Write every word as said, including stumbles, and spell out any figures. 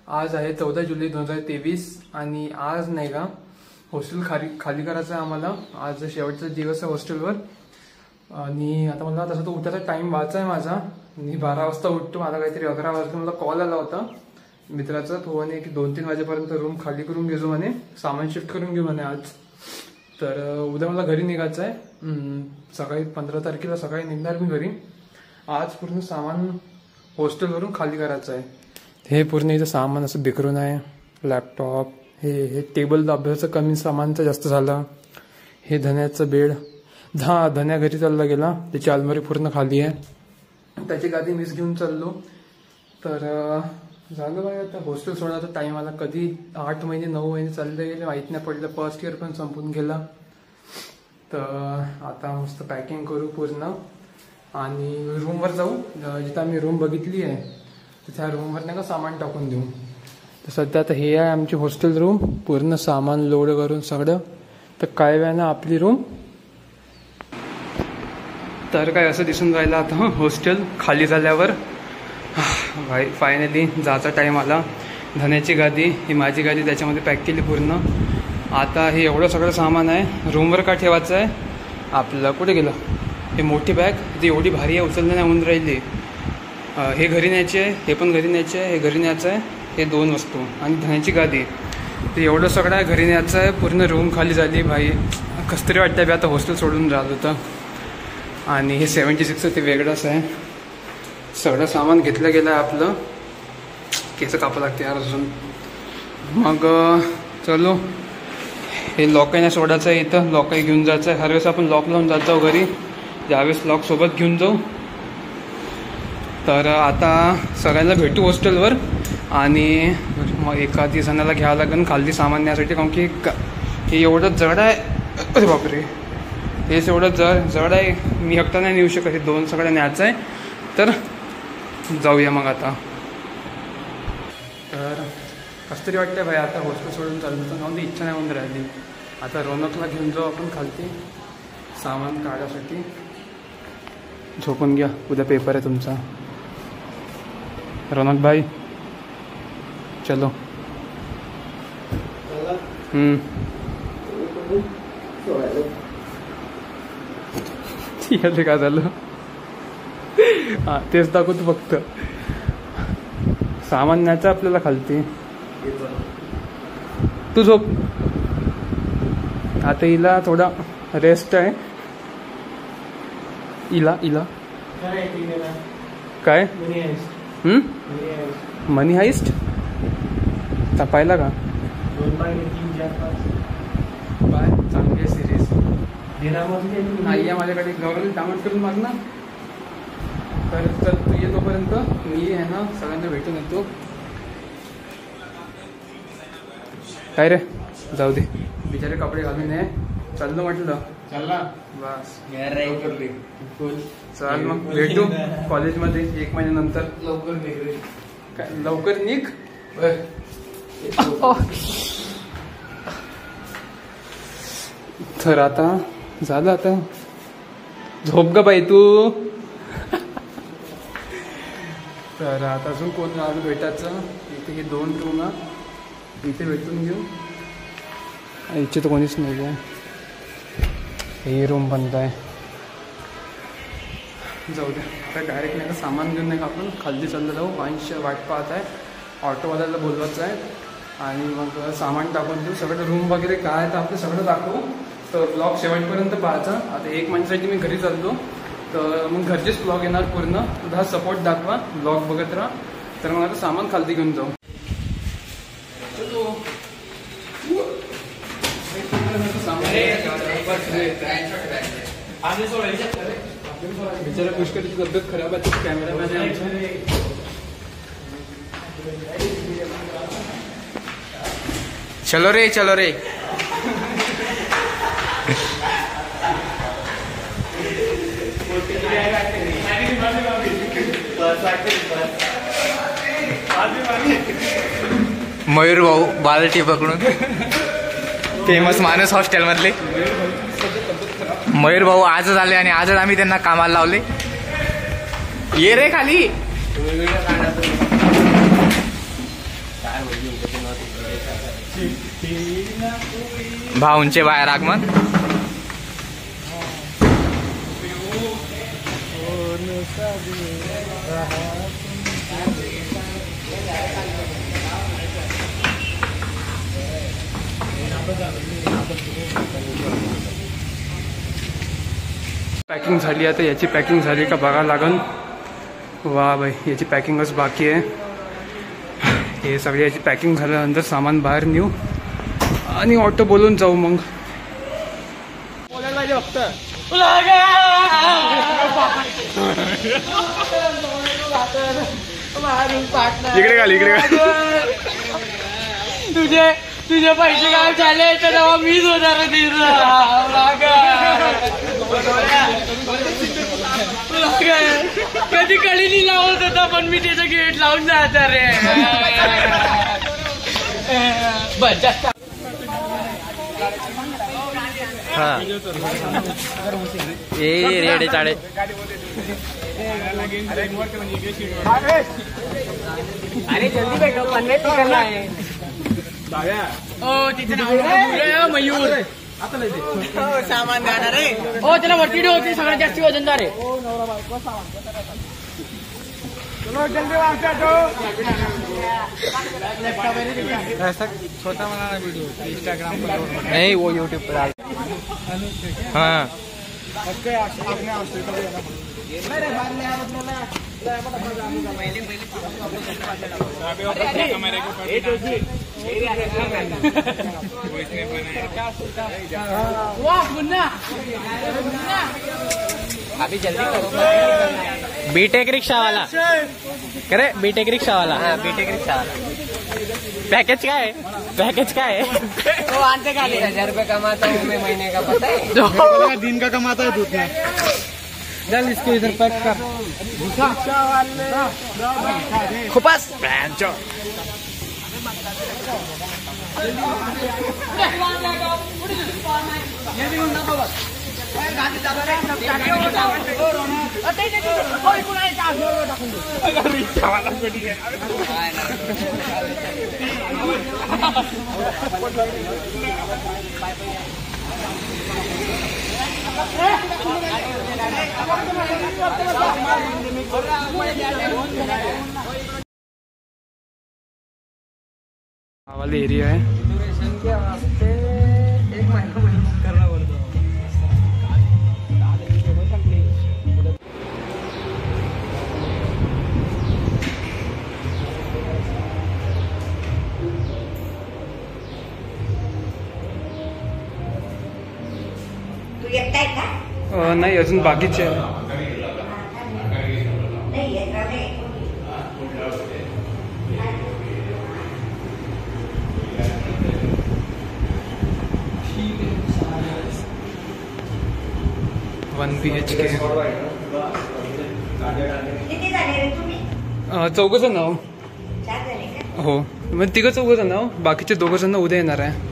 आज आहे चौदा जुलै दोन हजार तेवीस आणि आज नाही का हॉस्टेल खाली खाली करायचं आहे आम्हाला. आज शेवटचा दिवस आहे हॉस्टेलवर आणि आता मला तसं तो उठायचा टाइम वाचा आहे माझा. मी बारा वाजता उठतो. मला काहीतरी अकरा वाजता मला कॉल आला होता मित्राचा. तो म्हणे की दोन तीन वाजेपर्यंत रूम खाली करून घेजो म्हणे, सामान शिफ्ट करून घेऊ म्हणे आज. तर उद्या मला घरी निघायचं आहे. सकाळी पंधरा तारखेला सकाळी निघणार मी घरी. आज पूर्ण सामान हॉस्टेलवरून खाली करायचं आहे. हे पूर्ण इथं सामान असं बिखरून आहे. लॅपटॉप, हे हे टेबल अभ्यासाचं कमी सामानचं जास्त झालं. हे धन्याचं बेड, हा धन्या घरी चालला गेला, त्याची अलमारी पूर्ण खाली आहे. त्याची गादी मीच घेऊन चाललो. तर झालं बाय आता हॉस्टेल सोडायचा टाइम आला. कधी आठ महिने नऊ महिने चालले गेले माहीत नाही पडलं. फर्स्ट इयर पण संपून गेला. तर आता मस्त पॅकिंग करू पूर्ण आणि रूमवर जाऊ. जिथं आम्ही रूम बघितली आहे त्या रूमवर नाही का सामान टाकून देऊ. तर सध्या आता हे आहे आमची हॉस्टेल रूम. पूर्ण सामान लोड करून सगळं. तर काय वेळानं आपली रूम. तर काय असं दिसून राहिलं आता हॉस्टेल खाली झाल्यावर. भाई फायनली जायचा टाईम आला. धन्याची गादी, ही माझी गादी त्याच्यामध्ये पॅक केली पूर्ण. आता हे एवढं सगळं सामान आहे रूमवर का ठेवायचं आहे आपल्याला. कुठे गेलं हे मोठी बॅग, ती एवढी भारी आहे उचललं नाही होऊन राहिली. हे घरी न्यायचे आहे, हे पण घरी न्यायचे आहे, हे घरी न्यायचं आहे. हे दोन वस्तू आणि धन्याची गादी. ते एवढं सगळं आहे घरी न्यायचं आहे. पूर्ण रूम खाली झाली. भाई कसं तरी वाटतं बी आता हॉस्टेल सोडून राहिलं होतं. आणि हे सेवन्टी सिक्स ते वेगळंच आहे. सगळं सामान घेतलं गेलं आहे आपलं. केस कापा लागते यार अजून. मग चलो हे लॉकही नाही सोडायचं आहे. इथं लॉकही घेऊन जायचं आहे. हर वेळेस आपण लॉक लावून जात जाऊ घरी, ज्यावेळेस लॉक सोबत घेऊन जाऊ. तर आता सगळ्यांना भेटू हॉस्टेलवर आणि मग एखादी जणाला घ्यावं लागेल खाली सामान न्यायसाठी. कारण की हे एवढं जड आहे. अरे बापरे, हेच एवढं जड जड आहे. मी एकटा नाही नेऊ शकत. हे दोन सगळं न्यायचं आहे. तर जाऊया मग आता. तर कसं तरी वाटतं भाई आता हॉस्टेल सोडून चालू होतं. नव्हती इच्छा नाही होऊन राहिली. आता रौनकला घेऊन जाऊ आपण खालती सामान काढायसाठी. झोपून घ्या, उद्या पेपर आहे तुमचा. रौनक भाई चलो. हम्म याचं काय झालं. हा तेच दाखवतो फक्त. सामान न्यायचं आपल्याला खालती. तू झोप. आता हिला थोडा रेस्ट आहे. इला इला काय हम्म मनी हाइस्ट पाहिला का. बाय चांगली आहे सिरीज. नाही आहे माझ्याकडे. गौरव डाउनलोड करून माग ना. तर चल तू ये तोपर्यंत मी आहे ना सगळ्यांना भेटून येतो. काय रे जाऊ दे बिचारे कपडे घालून ये. चाललं म्हटलं चालला बस. चल मग भेटू कॉलेजमध्ये एक महिन्यानंतर. लवकर निघ. काय लवकर निघ. तर आता झालं. आता झोप ग बाई तू. तर आता अजून कोण आलं भेटायचं. इथे हे दोन रूम इथे भेटून घेऊ. इथे तर कोणीच नाही आहे. हे रूम बंद आहे. जाऊ द्या आता डायरेक्ट नाही का सामान घेऊन नाही का आपण खाली चाललं जाऊ. अंश वाट पाहत आहे. ऑटोवाल्याला बोलवायचं आहे आणि मग सामान टाकून देऊ. सगळं रूम वगैरे काय आहे तर आपलं सगळं दाखवू. तर ब्लॉग शेवटपर्यंत पाहायचा. आता एक महिन्यासाठी मी घरी चालतो. तर मग घरचेच ब्लॉग येणार पूर्ण. तुझा सपोर्ट दाखवा, ब्लॉग बघत राहा. तर मग आता सामान खालती घेऊन जाऊ. बिचारा पुष्करची तब्येत खराब आहे. कॅमेरामॅन आहे आमचा. चलो रे चलो रे. मयूर भाऊ बालटी पकडून फेमस माणूस हॉस्टेल मधले मयूर भाऊ आजच आले आणि आजच आम्ही त्यांना कामाला लावले. ये रे खाली. भाऊंचे बाहेर आगमन. पॅकिंग झाली. आता याची पॅकिंग झाली का बघा लागन. वा बाई, याची पॅकिंगच बाकी आहे. हे सगळे याची पॅकिंग झाल्यानंतर सामान बाहेर नेऊ आणि ऑटो बोलून जाऊ. मग इकडे घाल, इकडे घाल. तुझे तुझे पैसे काय झाले तर तेव्हा वीस हजार कधी कळी नाही लावत होता पण मी त्याचं गेट लावून जाणार रे. बस जास्त. हा ये रेडे चाडे. अरे जल्दी भेटो पन्नास करना आहे. ओ तिथे नाव मयूर सामान देणार रे. हो त्याला वरती होती सगळ्यात जास्त वजनदार आहे. छोटा बना वीडियो इंस्टाग्राम पर नहीं, वो यूट्यूब पर. हाँ अभी जल्दी करो. बीटेक रिक्शा वाला करे. बीटेक रिक्शा वाला. हाँ बीटेक रिक्शा वाला. पैकेज क्या है? पैकेज क्या है? तो आते का हजार रुपये कमाता हूँ मैं महीने का, पता है. दिन का कमाता है तू. चल इसको इधर पैक कर. खुपास वाले एरिया है. तू एकटा आहे का? अ, नाही अजून बाकीचे आहे. नाही येत नाही. One B H K. किती झाले रे तुम्ही? चौघ जण आहो. चार झाले का? हो, मग तिघं चौघ जण आहो. बाकीचे दोघं जण उद्या येणार आहे.